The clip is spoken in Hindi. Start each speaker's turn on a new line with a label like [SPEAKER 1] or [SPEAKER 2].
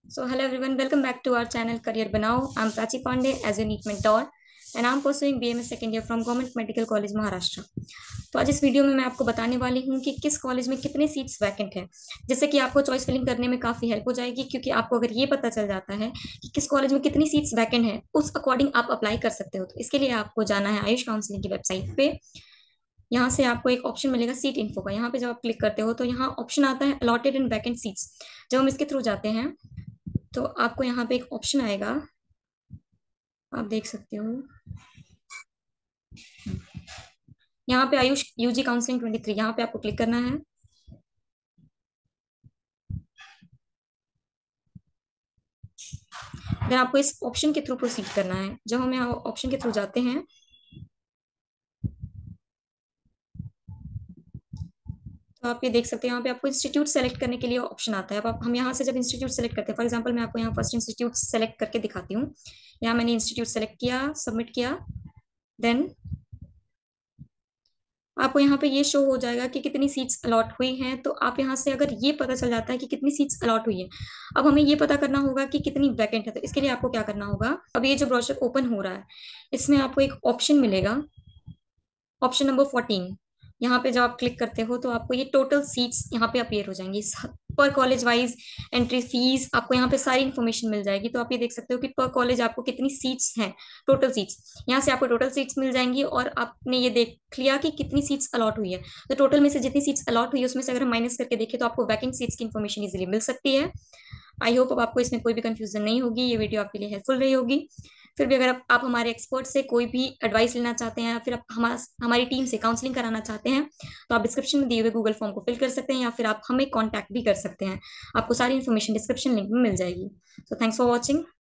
[SPEAKER 1] So, hello everyone, welcome back to our channel Career Banao. I'm Prachi Pandey as your NEET mentor and I'm pursuing BMS second year from Government Medical College Maharashtra. तो आज इस वीडियो में मैं आपको बताने वाली हूँ कि किस कॉलेज में कितने सीट्स वैकेंट है, जिससे कि आपको चॉइस फिलिंग करने में काफी हेल्प हो जाएगी। क्योंकि आपको अगर ये पता चल जाता है कि किस कॉलेज में कितनी सीट्स वैकेंट है, उस अकॉर्डिंग आप अप्लाई कर सकते हो। तो इसके लिए आपको जाना है आयुष काउंसलिंग की वेबसाइट पे। यहाँ से आपको एक ऑप्शन मिलेगा सीट इन्फो का। यहाँ पे जब आप क्लिक करते हो तो यहाँ ऑप्शन आता है अलॉटेड एंड वैकेंट सीट्स। जब हम इसके थ्रू जाते हैं तो आपको यहाँ पे एक ऑप्शन आएगा, आप देख सकते हो। यहाँ पे आयुष यूजी काउंसलिंग 23, यहाँ पे आपको क्लिक करना है। देन आपको इस ऑप्शन के थ्रू प्रोसीड करना है। जब हम यहाँ ऑप्शन के थ्रू जाते हैं तो आप ये देख सकते हैं, यहाँ पे आपको इंस्टीट्यूट सेलेक्ट करने के लिए ऑप्शन आता है। अब हम यहाँ से जब इंस्टीट्यूट सेलेक्ट करते हैं, फॉर एग्जांपल मैं आपको यहाँ फर्स्ट इंस्टीट्यूट सेलेक्ट करके दिखाती हूँ। यहाँ मैंने इंस्टीट्यूट सेलेक्ट किया, सबमिट किया। देन आपको यहाँ पे ये शो हो जाएगा कि कितनी सीट्स अलॉट हुई हैं। तो आप यहाँ से अगर ये पता चल जाता है कि कितनी सीट्स अलॉट हुई है, अब हमें ये पता करना होगा कि कितनी वैकेंट है। तो इसके लिए आपको क्या करना होगा, अब ये जो ब्रोशर ओपन हो रहा है इसमें आपको एक ऑप्शन मिलेगा, ऑप्शन नंबर 14। यहाँ पे जब आप क्लिक करते हो तो आपको ये टोटल सीट्स यहाँ पे अपीयर हो जाएंगी। पर कॉलेज वाइज एंट्री फीस आपको यहाँ पे सारी इन्फॉर्मेशन मिल जाएगी। तो आप ये देख सकते हो कि पर कॉलेज आपको कितनी सीट्स हैं, टोटल सीट्स। यहाँ से आपको टोटल सीट्स मिल जाएंगी और आपने ये देख लिया कि कितनी सीट्स अलॉट हुई है। तो टोटल में से जितनी सीट्स अलॉट हुई है उसमें से अगर हम माइनस करके देखें तो आपको वैकेंट सीट्स की इन्फॉर्मेशन इजीली मिल सकती है। आई होप अब आपको इसमें कोई भी कंफ्यूजन नहीं होगी, ये वीडियो आपके लिए हेल्पफुल रही होगी। फिर भी अगर आप हमारे एक्सपर्ट से कोई भी एडवाइस लेना चाहते हैं या फिर आप हमारी टीम से काउंसलिंग कराना चाहते हैं तो आप डिस्क्रिप्शन में दिए हुए गूगल फॉर्म को फिल कर सकते हैं या फिर आप हमें कॉन्टैक्ट भी कर सकते हैं। आपको सारी इन्फॉर्मेशन डिस्क्रिप्शन लिंक में मिल जाएगी। So thanks for watching.